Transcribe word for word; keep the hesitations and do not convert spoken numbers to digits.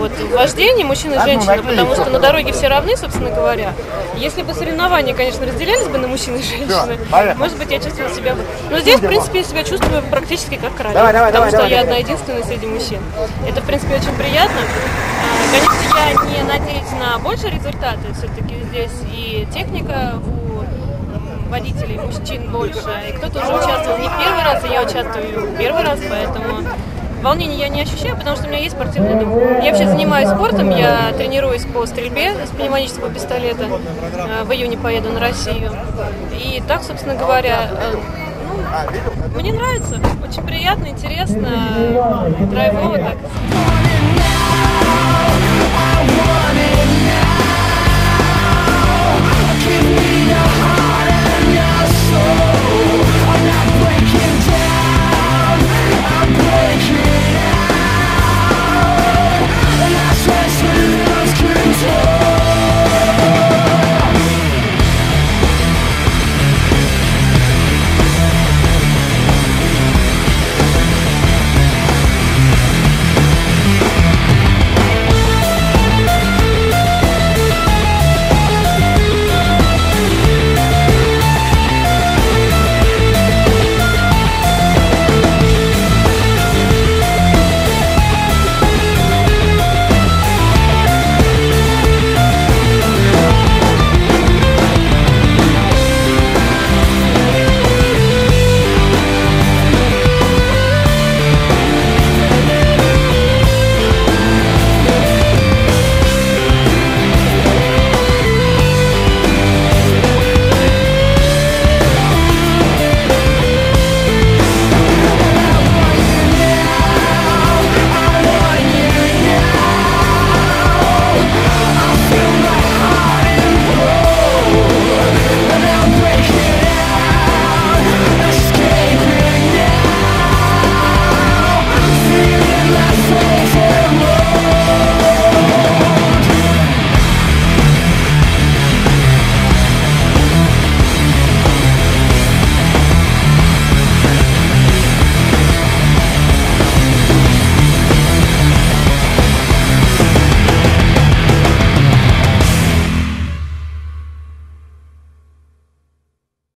вот в вождении мужчина и женщина, потому что на дороге все равны, собственно говоря. Если бы соревнования, конечно, разделялись бы на мужчин и женщины, может быть, я чувствовала себя бы... Но здесь, в принципе, я себя чувствую практически как королева, потому давай, что давай, я давай. одна единственная среди мужчин. Это, в принципе, очень приятно. Конечно, я не надеюсь на большие результаты, все-таки здесь и техника у водителей мужчин больше, и кто-то уже участвовал не первый раз, и я участвую первый раз, поэтому волнения я не ощущаю, потому что у меня есть спортивный дух. Я вообще занимаюсь спортом, я тренируюсь по стрельбе с пневматического пистолета, в июне поеду на Россию, и так, собственно говоря, ну, мне нравится, очень приятно, интересно, драйвово так. Give me